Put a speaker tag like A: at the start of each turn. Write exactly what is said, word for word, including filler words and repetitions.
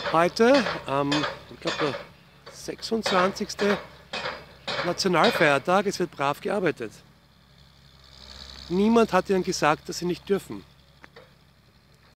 A: Heute, ähm, ich glaube der sechsundzwanzigste Nationalfeiertag, es wird brav gearbeitet. Niemand hat ihnen gesagt, dass sie nicht dürfen.